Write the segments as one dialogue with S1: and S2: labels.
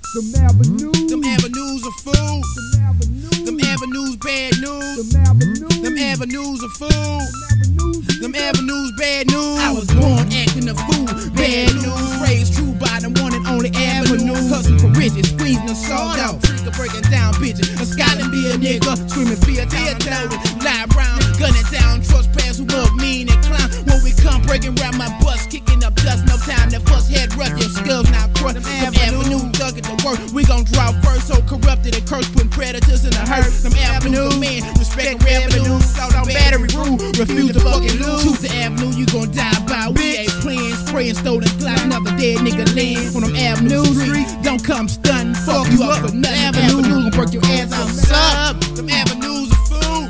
S1: Them avenues.
S2: Them avenues are full.
S1: Them avenues.
S2: Them avenues bad news.
S1: Them avenues.
S2: Them avenues are full. Them avenues bad news. I was
S1: born
S2: acting a fool. Bad news. Raised true by the one and only avenue. Hustling for riches, squeezing the salt out. Trigger breaking down bitches. A Scotland be a nigga. Screaming fear, tear loaded. Lie round, gunning down. Trust pass who mug mean and clown. When we come breaking round my bus, kicking up dust. No time to fuss, head rush. Your skulls now crushed. Them avenues dug at the work. We gon' draw first. So corrupted and cursed, putting predators in the hurt. Them avenues, man, respect revenue. Salt on battery rule. Refuse to fucking lose. Choose the avenue, you gon' die by. We ain't playing, spraying stolen glass. Another dead nigga land on them avenues. Don't come stunning, fuck you up for nothing. Avenue gon' work your ass out. Sub. Them avenues are full.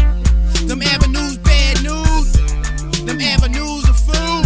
S2: Them avenues bad news. Them avenues are full.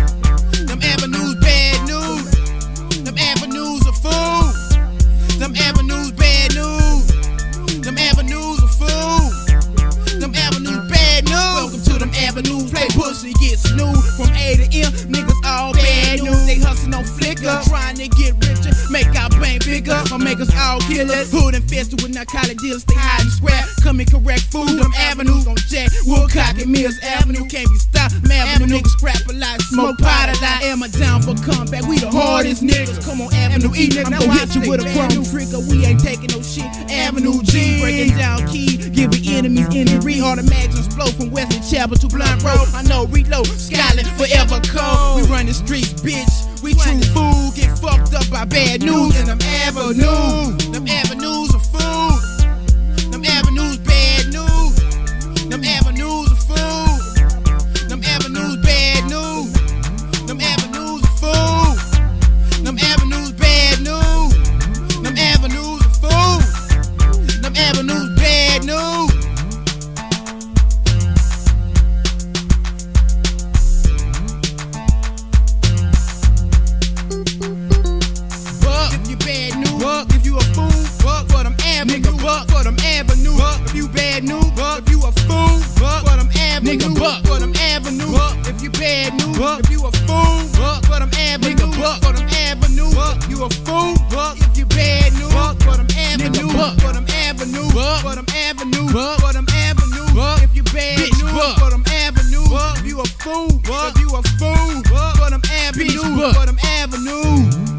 S2: Them avenues bad news. Them avenues are full. Them avenues bad news. Them avenues are full. Them avenues bad news. Welcome to them avenues. Play pussy, get snoozed. From A to M, niggas all bad news. They hustling on flicker, trying to get richer, make our bank bigger, or make us all killers. Hood infested with narcotic dealers, stay high and scrap. Come and correct food. Them avenues on Jack, Woodcock and Mills Avenue can't be stopped. Avenue niggas scrap a lot, smoke pot a lot. Am I down for comeback? We the hardest niggas. Come on, Avenue E, I'm gon' hit you with a chrome trigger. We ain't taking no shit. Avenue G, breaking down key, giving enemies injury. Automatic explode from Wesley Chapel to Blunt Road. I know reload, Scotland forever cold. We run the streets, bitch. We true fool, get fucked up by bad news. And them avenues, them avenues are full. Them avenues bad news. Them avenues are full. Them avenues bad news. Them avenues are full. Them avenues bad news. Them avenues are full. Them avenues bad news. If you a fool, buck for them avenues. Nigga, buck for them avenues. If you bad news, if you a fool, buck for them avenues. Nigga, buck for them avenues. If you bad news, if you a fool, buck for them avenues. Nigga, buck for them avenues. You a fool, buck if you bad news. Buck for them avenues. Buck for them avenues. Buck for them avenues. Buck for them avenues. If you bad news, buck for them avenues. If you a fool, if you a fool, buck for them avenues. For them avenues.